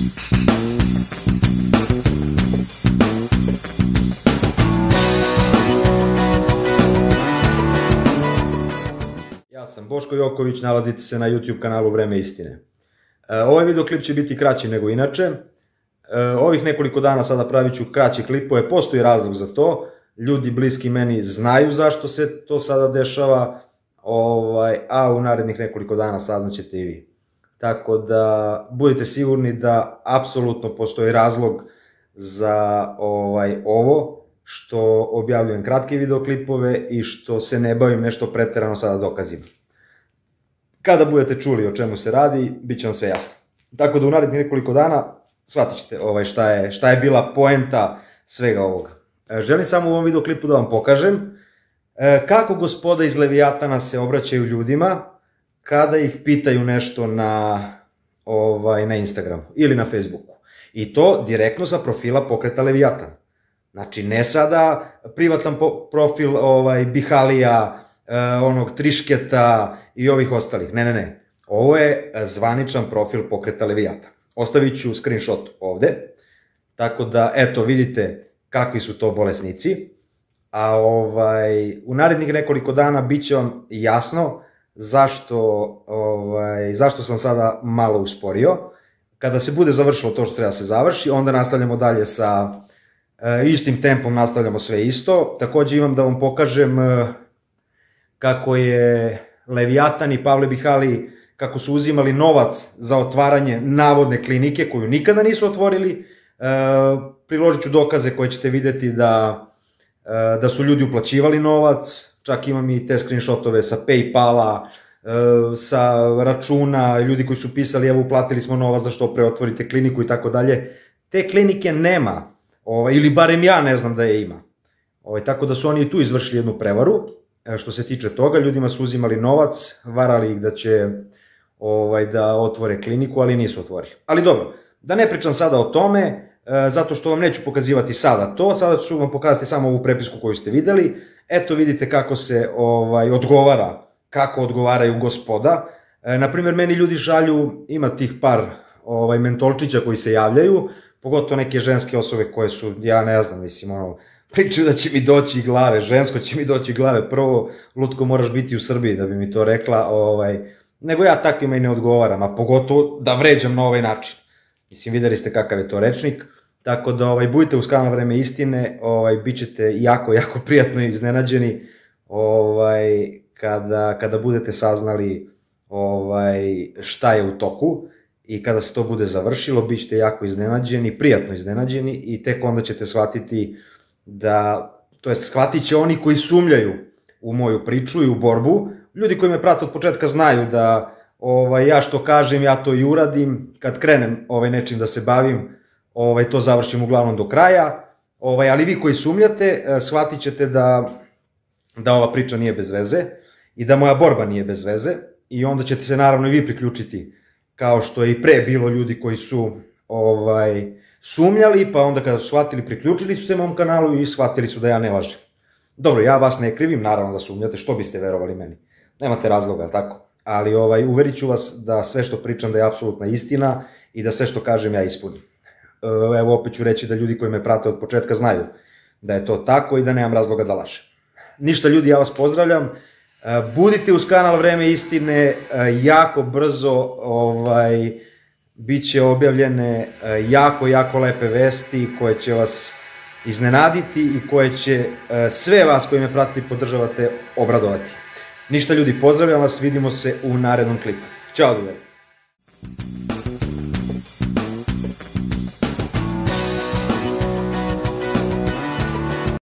Ja sam Boško Joković, nalazite se na YouTube kanalu Vreme istine. Ovaj videoklip će biti kraći nego inače. Ovih nekoliko dana sada pravit ću kraće klipove, postoji razlog za to. Ljudi bliski meni znaju zašto se to sada dešava, a u narednih nekoliko dana saznaćete i vi. Tako da budite sigurni da apsolutno postoji razlog za ovo, što objavljujem kratke videoklipove i što se ne bavim nešto preterano sada dokazima. Kada budete čuli o čemu se radi, bit će vam sve jasno. Tako da u narednih nekoliko dana shvatit ćete šta je bila poenta svega ovoga. Želim samo u ovom videoklipu da vam pokažem kako gospoda iz Levijatana se obraćaju ljudima kada ih pitaju nešto na Instagramu ili na Facebooku. I to direktno sa profila pokreta Levijatan. Znači, ne sada privatan profil Bihalija, onog Trišketa i ovih ostalih. Ne. Ovo je zvaničan profil pokreta Levijatan. Ostavit ću screenshot ovde. Tako da, eto, vidite kakvi su to bolesnici. A u narednih nekoliko dana bit će vam jasno zašto sam sada malo usporio. Kada se bude završilo to što treba se završi, onda nastavljamo dalje sa istim tempom, nastavljamo sve isto. Takođe imam da vam pokažem kako je Levijatan i Pavle Bihali, kako su uzimali novac za otvaranje navodne klinike koju nikada nisu otvorili. Priložit ću dokaze koje ćete videti da su ljudi uplaćivali novac, čak imam i te screenshotove sa Paypala, sa računa, ljudi koji su pisali evo uplatili smo novac za što preotvorite kliniku i tako dalje. Te klinike nema, ili barem ja ne znam da je ima. Tako da su oni i tu izvršili jednu prevaru. Što se tiče toga, ljudima su uzimali novac, varali ih da će da otvore kliniku, ali nisu otvorili. Ali dobro, da ne pričam sada o tome, zato što vam neću pokazivati sada to, sada ću vam pokazati samo ovu prepisku koju ste videli. Eto vidite kako se odgovara, kako odgovaraju gospoda. Naprimjer, meni ljudi šalju, ima tih par mentolčića koji se javljaju, pogotovo neke ženske osobe koje su, ja ne znam, mislim, pričaju da će mi doći glave, žensko će mi doći glave, prvo, lutko moraš biti u Srbiji da bi mi to rekla, nego ja takvima i ne odgovaram, a pogotovo da vređam na ovaj način. Mislim, videli ste kakav je to rečnik, tako da budite uz kanal Vreme istine, bit ćete jako, jako prijatno iznenađeni kada budete saznali šta je u toku i kada se to bude završilo, bit ćete jako iznenađeni, prijatno iznenađeni i tek onda ćete shvatiti to jest shvatit će oni koji sumnjaju u moju priču i u borbu. Ljudi koji me prate od početka znaju da ja što kažem, ja to i uradim, kad krenem nečim da se bavim, to završim uglavnom do kraja, ali vi koji sumnjate, shvatit ćete da ova priča nije bez veze i da moja borba nije bez veze i onda ćete se naravno i vi priključiti, kao što je i pre bilo ljudi koji su sumnjali, pa onda kada su shvatili, priključili su se mom kanalu i shvatili su da ja ne lažem. Dobro, ja vas ne krivim, naravno da sumnjate, što biste verovali meni? Nemate razloga, tako? Ali uverit ću vas da sve što pričam da je apsolutna istina i da sve što kažem ja ispunim. Evo opet ću reći da ljudi koji me prate od početka znaju da je to tako i da nemam razloga da lažem. Ništa ljudi, ja vas pozdravljam. Budite uz kanal Vreme istine, jako brzo bit će objavljene jako, jako lepe vesti koje će vas iznenaditi i koje će sve vas koji me pratite i podržavate obradovati. Ništa ljudi, pozdravljam vas, vidimo se u narednom klipu. Ćao, drugari.